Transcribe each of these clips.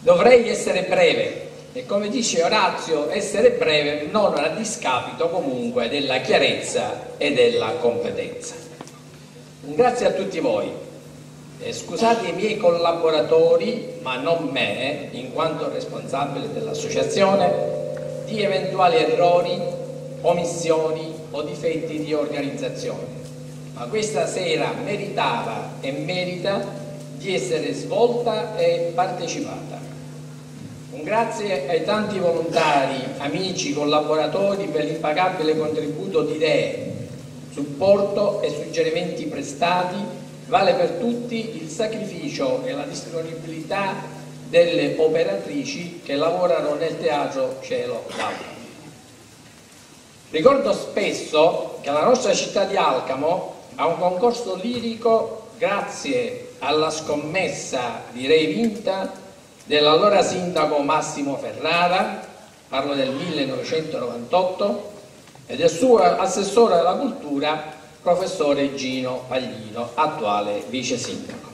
Dovrei essere breve e, come dice Orazio, essere breve non a discapito comunque della chiarezza e della competenza. Grazie a tutti voi. Scusate i miei collaboratori, ma non me, in quanto responsabile dell'associazione, di eventuali errori, omissioni o difetti di organizzazione, ma questa sera meritava e merita di essere svolta e partecipata. Un grazie ai tanti volontari, amici, collaboratori per l'impagabile contributo di idee, supporto e suggerimenti prestati. Vale per tutti il sacrificio e la disponibilità delle operatrici che lavorano nel Teatro Cielo d'Alcamo. Ricordo spesso che la nostra città di Alcamo ha un concorso lirico grazie alla scommessa, direi vinta, dell'allora sindaco Massimo Ferrara, parlo del 1998, e del suo assessore alla cultura, professore Gino Paglino, attuale vice sindaco.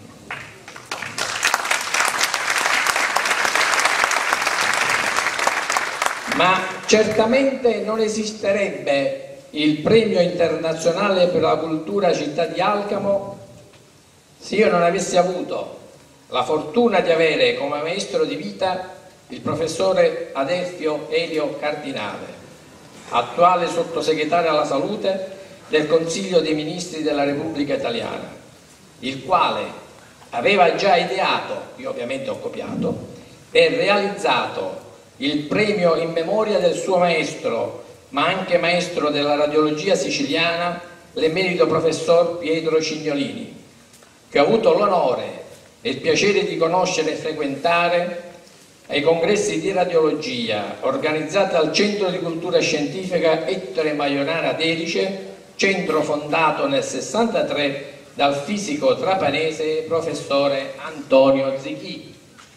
Ma certamente non esisterebbe il premio internazionale per la cultura città di Alcamo se io non avessi avuto la fortuna di avere come maestro di vita il professore Adelfio Elio Cardinale, attuale sottosegretario alla salute del Consiglio dei Ministri della Repubblica Italiana, il quale aveva già ideato, io ovviamente ho copiato, e realizzato il premio in memoria del suo maestro, ma anche maestro della radiologia siciliana, l'emerito professor Pietro Cignolini, che ho avuto l'onore e il piacere di conoscere e frequentare ai congressi di radiologia organizzati al Centro di Cultura Scientifica Ettore Maionara d'Erice, centro fondato nel 1963 dal fisico trapanese professore Antonio Zichì.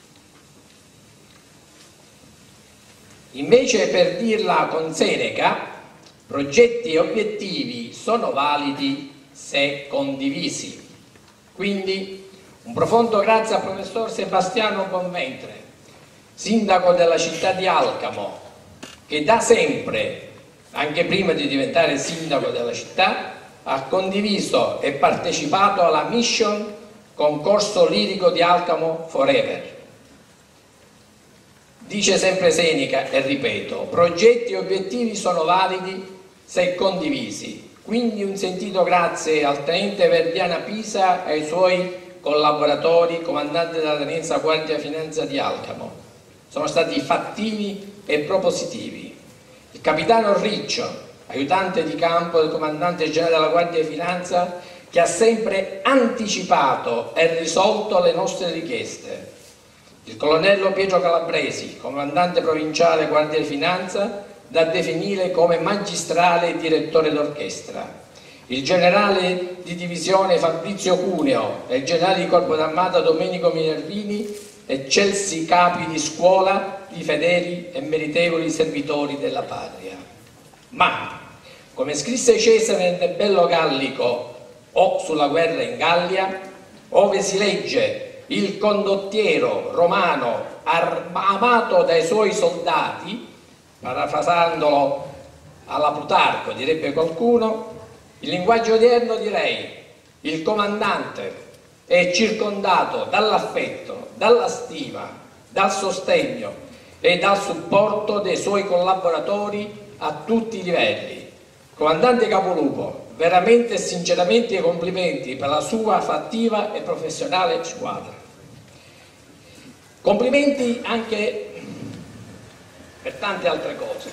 Invece, per dirla con Seneca, progetti e obiettivi sono validi se condivisi. Quindi un profondo grazie al professor Sebastiano Bonventre, sindaco della città di Alcamo, che da sempre, anche prima di diventare sindaco della città, ha condiviso e partecipato alla mission Concorso Lirico di Alcamo Forever. Dice sempre Seneca, e ripeto, progetti e obiettivi sono validi se condivisi. Quindi un sentito grazie al tenente Verdiana Pisa e ai suoi collaboratori, comandante della Tenenza Guardia Finanza di Alcamo. Sono stati fattivi e propositivi. Il capitano Riccio, aiutante di campo del comandante generale della Guardia di Finanza, che ha sempre anticipato e risolto le nostre richieste. Il colonnello Pietro Calabresi, comandante provinciale Guardia di Finanza, da definire come magistrale e direttore d'orchestra. Il generale di divisione Fabrizio Cuneo e il generale di corpo d'armata Domenico Minervini, eccelsi capi di scuola di fedeli e meritevoli servitori della patria. Ma, come scrisse Cesare nel bello Gallico o sulla guerra in Gallia, ove si legge il condottiero romano amato dai suoi soldati, parafrasandolo alla Plutarco direbbe qualcuno, in linguaggio odierno direi il comandante è circondato dall'affetto, dalla stima, dal sostegno e dal supporto dei suoi collaboratori a tutti i livelli. Comandante Capolupo, veramente e sinceramente i complimenti per la sua fattiva e professionale squadra. Complimenti anche per tante altre cose.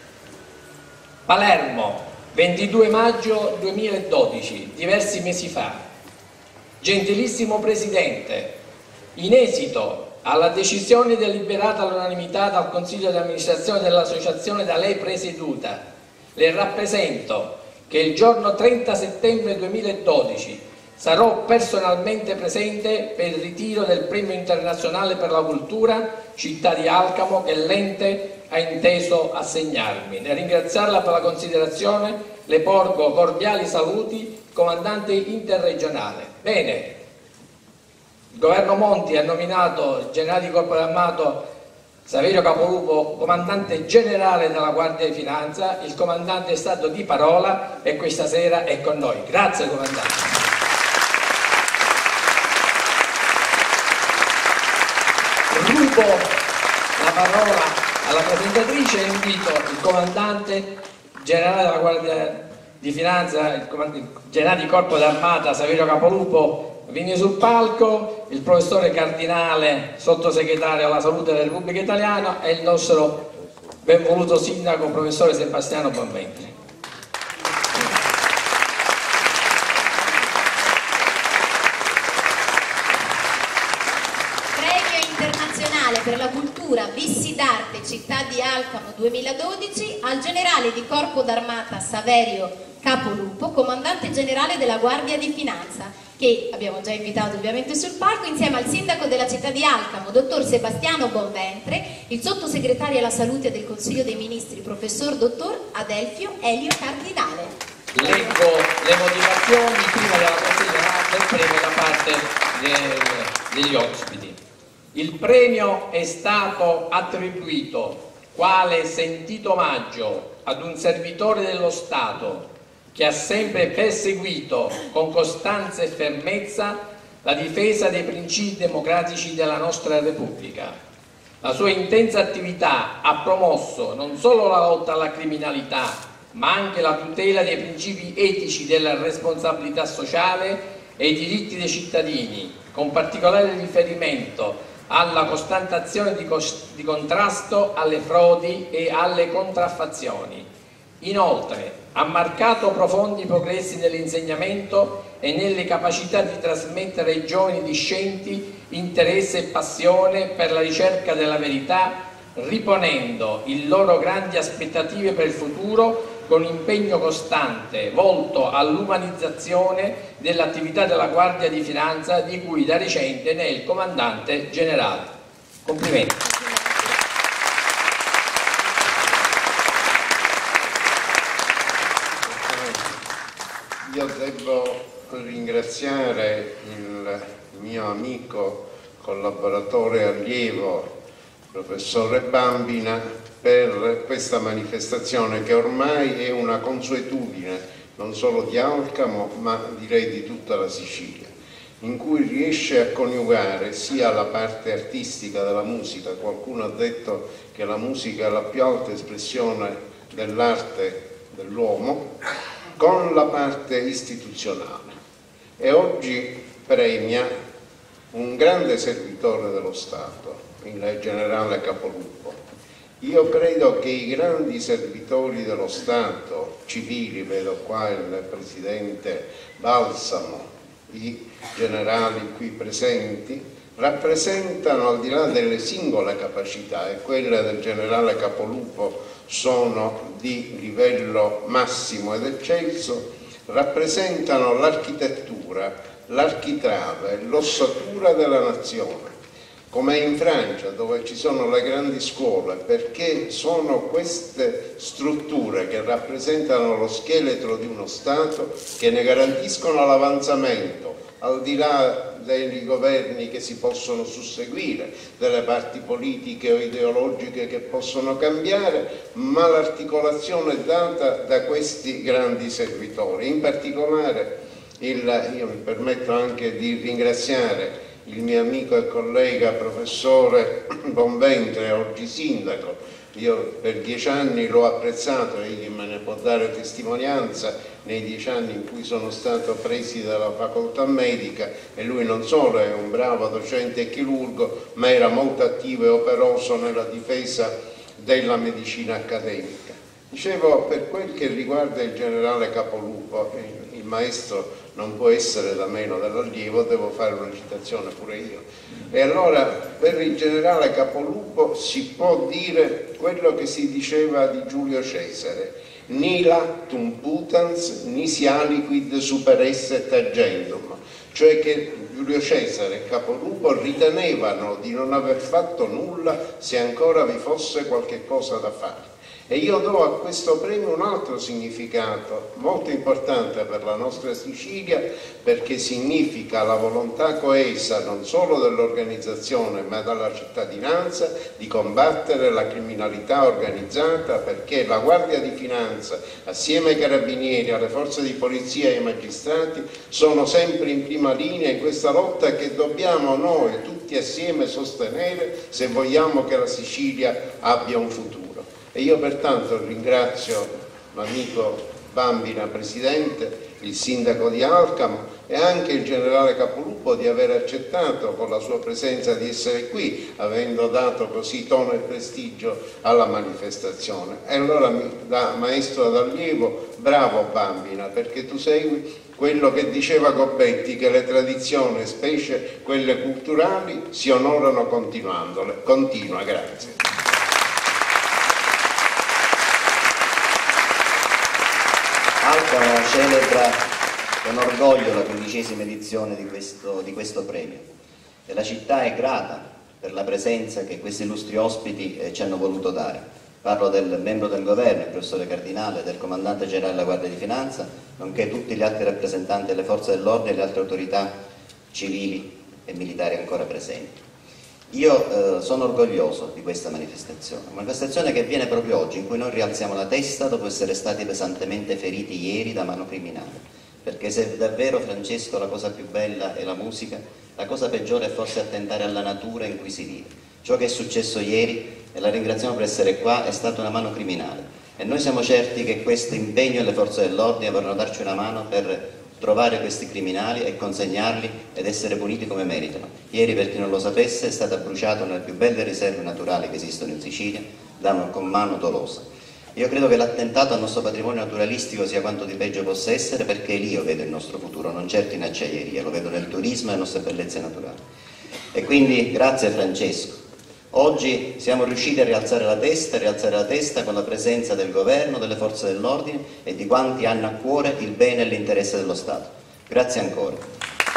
Palermo, 22 maggio 2012, diversi mesi fa. Gentilissimo Presidente, in esito alla decisione deliberata all'unanimità dal Consiglio di amministrazione dell'associazione da lei presieduta, le rappresento che il giorno 30 settembre 2012 sarò personalmente presente per il ritiro del Premio Internazionale per la Cultura Città di Alcamo che l'ente ha inteso assegnarmi. Nel ringraziarla per la considerazione le porgo cordiali saluti, comandante interregionale. Bene, Il governo Monti ha nominato il generale di corpo d'armato Saverio Capolupo comandante generale della Guardia di Finanza. Il comandante è stato di parola e questa sera è con noi. Grazie comandante. Rubo la parola alla presentatrice e invito il comandante generale della Guardia di Finanza, il generale di corpo d'armata Saverio Capolupo, viene sul palco, il professore Cardinale, sottosegretario alla salute della Repubblica Italiana, e il nostro benvoluto sindaco, professore Sebastiano Bonventre. Premio internazionale per la cultura Vissi d'Arte Città di Alcamo 2012 al generale di corpo d'armata Saverio Capolupo, comandante generale della Guardia di Finanza, che abbiamo già invitato ovviamente sul palco, insieme al sindaco della città di Alcamo, dottor Sebastiano Bonventre, il sottosegretario alla salute del Consiglio dei Ministri, professor dottor Adelfio Elio Cardinale. Leggo le motivazioni prima della consegna del premio da parte degli ospiti. Il premio è stato attribuito quale sentito omaggio ad un servitore dello Stato che ha sempre perseguito con costanza e fermezza la difesa dei principi democratici della nostra Repubblica. La sua intensa attività ha promosso non solo la lotta alla criminalità, ma anche la tutela dei principi etici della responsabilità sociale e i diritti dei cittadini, con particolare riferimento alla costante azione di contrasto alle frodi e alle contraffazioni. Inoltre, ha marcato profondi progressi nell'insegnamento e nelle capacità di trasmettere ai giovani discenti interesse e passione per la ricerca della verità, riponendo in loro grandi aspettative per il futuro con impegno costante volto all'umanizzazione dell'attività della Guardia di Finanza, di cui da recente ne è il comandante generale. Complimenti. Io devo ringraziare il mio amico, collaboratore e allievo, professore Bambina, per questa manifestazione che ormai è una consuetudine non solo di Alcamo ma direi di tutta la Sicilia, in cui riesce a coniugare sia la parte artistica della musica, qualcuno ha detto che la musica è la più alta espressione dell'arte dell'uomo, con la parte istituzionale, e oggi premia un grande servitore dello Stato, il generale Capolupo. Io credo che i grandi servitori dello Stato civili, vedo qua il presidente Balsamo, i generali qui presenti, rappresentano, al di là delle singole capacità, e quelle del generale Capolupo sono di livello massimo ed eccelso, rappresentano l'architettura, l'architrave, l'ossatura della nazione, come in Francia, dove ci sono le grandi scuole, perché sono queste strutture che rappresentano lo scheletro di uno Stato, che ne garantiscono l'avanzamento, al di là dei governi che si possono susseguire, delle parti politiche o ideologiche che possono cambiare, ma l'articolazione è data da questi grandi servitori. In particolare, io mi permetto anche di ringraziare il mio amico e collega professore Bonventre, oggi sindaco. Io per 10 anni l'ho apprezzato, egli me ne può dare testimonianza, nei 10 anni in cui sono stato preside della facoltà medica, e lui non solo è un bravo docente e chirurgo, ma era molto attivo e operoso nella difesa della medicina accademica. Dicevo, per quel che riguarda il generale Capolupo, il maestro non può essere da meno dell'allievo, devo fare una citazione pure io. E allora, per il generale Capolupo si può dire quello che si diceva di Giulio Cesare: ni lactum putans, nisi aliquid super esse tagendum, cioè che Giulio Cesare e Capolupo ritenevano di non aver fatto nulla se ancora vi fosse qualche cosa da fare. E io do a questo premio un altro significato molto importante per la nostra Sicilia, perché significa la volontà coesa non solo dell'organizzazione ma della cittadinanza di combattere la criminalità organizzata, perché la Guardia di Finanza assieme ai carabinieri, alle forze di polizia e ai magistrati sono sempre in prima linea in questa lotta che dobbiamo noi tutti assieme sostenere se vogliamo che la Sicilia abbia un futuro. E io pertanto ringrazio l'amico Bambina, Presidente, il Sindaco di Alcamo e anche il Generale Capolupo di aver accettato con la sua presenza di essere qui, avendo dato così tono e prestigio alla manifestazione. E allora, da maestro ad allievo, bravo Bambina, perché tu segui quello che diceva Gobetti, che le tradizioni, specie quelle culturali, si onorano continuandole. Continua, grazie. Alcamo celebra con orgoglio la 15ª edizione di questo premio e la città è grata per la presenza che questi illustri ospiti ci hanno voluto dare. Parlo del membro del governo, il professore Cardinale, del comandante generale della Guardia di Finanza, nonché tutti gli altri rappresentanti delle forze dell'ordine e le altre autorità civili e militari ancora presenti. Io sono orgoglioso di questa manifestazione, una manifestazione che avviene proprio oggi, in cui noi rialziamo la testa dopo essere stati pesantemente feriti ieri da mano criminale, perché se davvero, Francesco, la cosa più bella è la musica, la cosa peggiore è forse attentare alla natura in cui si vive. Ciò che è successo ieri, e la ringraziamo per essere qua, è stata una mano criminale e noi siamo certi che questo impegno e le forze dell'ordine vorranno darci una mano per trovare questi criminali e consegnarli ed essere puniti come meritano. Ieri, per chi non lo sapesse, è stata bruciata una delle più belle riserve naturali che esistono in Sicilia con mano dolosa. Io credo che l'attentato al nostro patrimonio naturalistico sia quanto di peggio possa essere, perché lì io vedo il nostro futuro, non certo in acciaieria, lo vedo nel turismo e nelle nostre bellezze naturali. E quindi grazie Francesco. Oggi siamo riusciti a rialzare la testa con la presenza del governo, delle forze dell'ordine e di quanti hanno a cuore il bene e l'interesse dello Stato. Grazie ancora.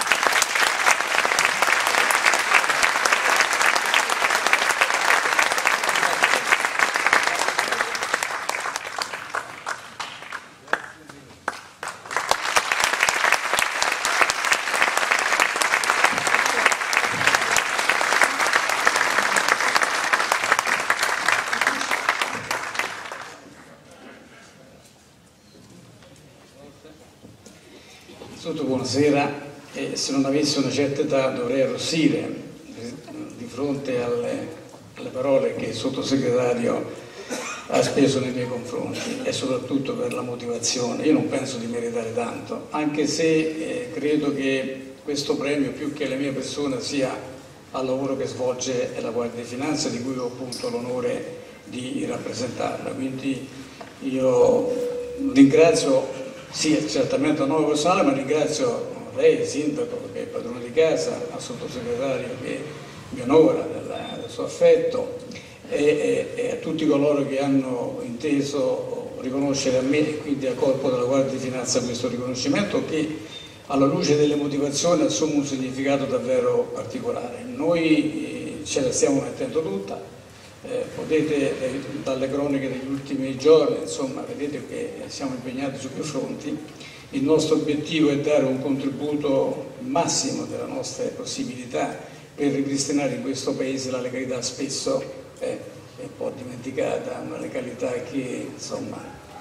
Buonasera, se non avessi una certa età dovrei arrossire di fronte alle parole che il sottosegretario ha speso nei miei confronti e soprattutto per la motivazione. Io non penso di meritare tanto, anche se credo che questo premio, più che alla mia persona, sia al lavoro che svolge la Guardia di Finanza, di cui ho appunto l'onore di rappresentarla. Quindi io ringrazio, sì, certamente a nome personale, ma ringrazio lei, il sindaco, che è il padrone di casa, al sottosegretario che mi onora del suo affetto e a tutti coloro che hanno inteso riconoscere a me e quindi al corpo della Guardia di Finanza questo riconoscimento che alla luce delle motivazioni assume un significato davvero particolare. Noi ce la stiamo mettendo tutta. Potete dalle croniche degli ultimi giorni, insomma, vedete che siamo impegnati su più fronti. Il nostro obiettivo è dare un contributo massimo delle nostre possibilità per ripristinare in questo Paese la legalità, spesso è un po' dimenticata, una legalità che insomma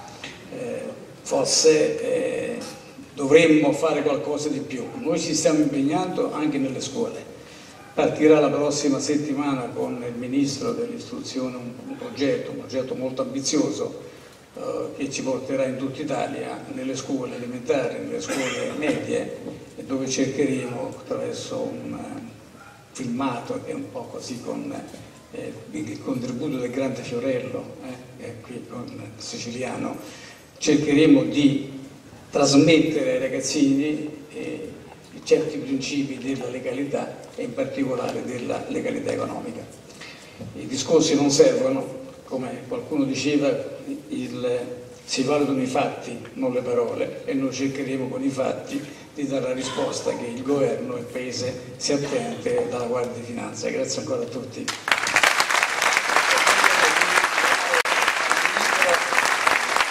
forse dovremmo fare qualcosa di più. Noi ci stiamo impegnando anche nelle scuole. Partirà la prossima settimana con il Ministro dell'Istruzione un progetto molto ambizioso che ci porterà in tutta Italia nelle scuole elementari, nelle scuole medie, dove cercheremo attraverso un filmato che è un po' così con il contributo del grande Fiorello, qui con siciliano, cercheremo di trasmettere ai ragazzini certi principi della legalità e in particolare della legalità economica. I discorsi non servono, come qualcuno diceva, si valutano i fatti, non le parole, e noi cercheremo con i fatti di dare la risposta che il governo e il Paese si attende dalla Guardia di Finanza. Grazie ancora a tutti.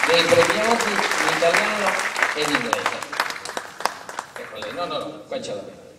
dei premiati in italiano e in inglese. Ecco lei, no, qua ce l'abbiamo.